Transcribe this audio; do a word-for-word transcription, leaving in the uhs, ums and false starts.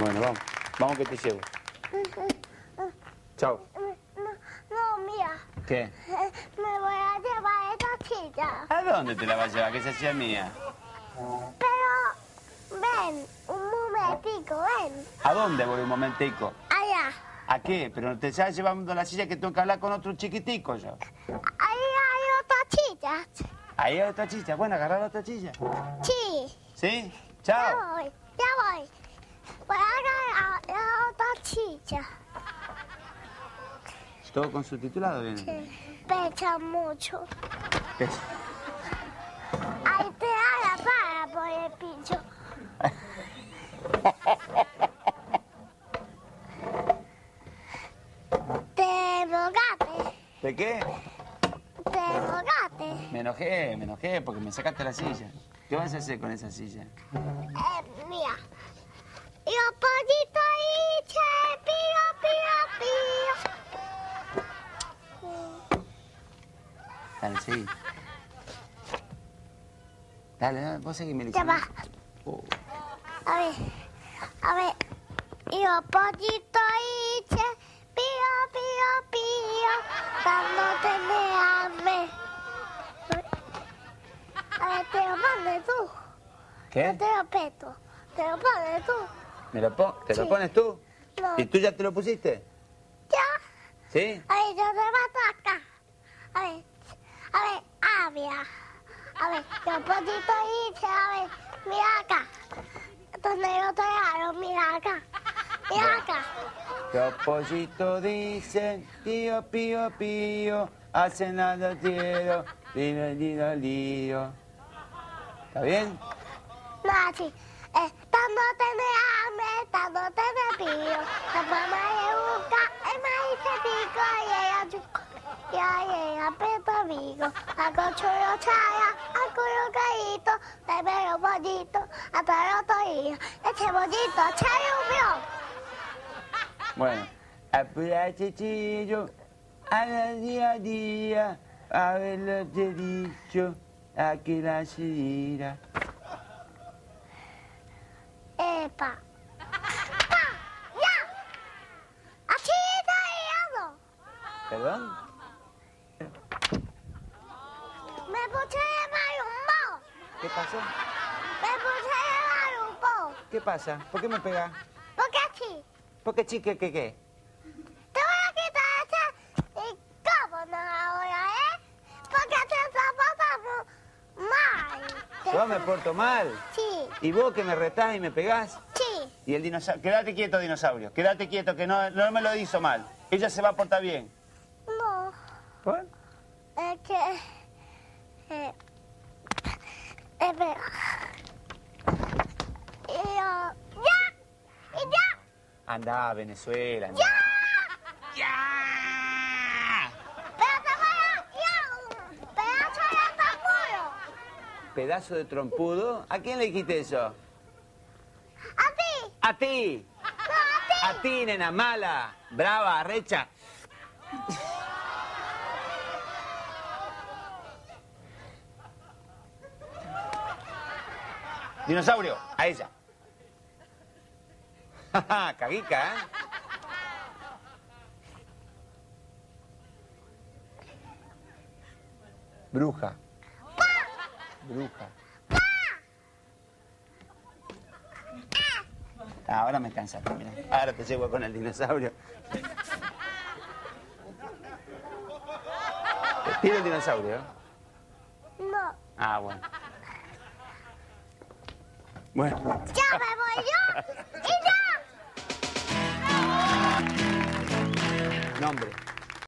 Bueno, vamos. Vamos que te llevo. Chao. No, no, mira. ¿Qué? Me voy a llevar esta silla. ¿A dónde te la vas a llevar? Que esa silla es mía. Pero, ven, un momentico, ven. ¿A dónde voy un momentico? Allá. ¿A qué? Pero no te estás llevando la silla que tengo que hablar con otro chiquitico yo. Ahí hay otra silla. Ahí hay otra silla. Bueno, agarrar la otra silla. Sí. ¿Sí? Ya Chao. voy, ya voy. Voy a agarrar la otra silla. ¿Todo con subtitulado viene? Sí. Pesa mucho. Pesa. Ahí te da la para por el piso. Te mojaste. ¿De qué? Te mojaste. Me enojé, me enojé porque me sacaste la silla. ¿Qué vas a hacer con esa silla? Eh, mira. Y los pollitos ahí, che, pío, pío, pío. Dale, seguí. Dale, dale, vos seguime Ya diciendo. va. Oh. A ver, a ver. Y los pollitos ahí, che, pío, pío, pío. Dándote de hambre. A ver, te lo pones tú. ¿Qué? Yo te lo peto. Te lo pones tú. ¿Me lo pon- ¿Te lo Sí. pones tú? No. ¿Y tú ya te lo pusiste? Ya. ¿Sí? A ver, yo te mato acá. A ver, a ver, avia. A ver, los pollitos dice, a ver, mira acá. Donde yo te hago, mira acá. Mira acá. Los pollitos dicen, pío, pío, pío, hacen nada quiero, lío, lío, lío. ¿Está bien? No, así. Eh, dándote de hambre, dándote de pío. La mamá le busca el maíz se pico y ella chuco. Y ahí ella peta amigo. A cochulo chaya, a cuyo caíto, de vero pollito, hasta el otro día. Ese pollito, chayumió. Bueno, apura chichillo, a la día a día, a ver lo que he dicho, aquí la sirira. Epa. ¡Pa! ¡Ya! ¡Así está guiando! ¿Perdón? Me puse de mal ¿Qué pasó? Me puse de mal humor. ¿Qué pasa? ¿Por qué me pega? ¿Por qué así? ¿Por qué chique, qué, qué? Te voy a quitar ese... ¿Y cómo no ahora, eh? Porque te está pasando mal. Yo me porto mal. Sí, ¿Y vos que me retás y me pegás? sí. Y el dinosaurio... Quédate quieto, dinosaurio. Quédate quieto, que no, no me lo hizo mal. Ella se va a portar bien. No, ¿Por? es que... Eh, espera. Y yo... ¡Ya! ¡Y ya! Andá a Venezuela. andá. ¡Ya! ¡Ya! ¡Pero te voy a... ¡Ya! ¡Un pedazo de tamburo! ¿Pedazo de trompudo? ¿A quién le dijiste eso? ¡A ti! ¡A ti! ¡No, a ti! ¡A ti, nena mala! ¡Brava, recha! Dinosaurio, a ella. Caguica, ¿eh? Bruja. Bruja. Ah, ahora me cansaste, mira. Ahora te llevo con el dinosaurio. ¿Te tiro el dinosaurio? No. Ah, bueno. Bueno. ¡Ya me voy yo! ¡Y ya! Nombre.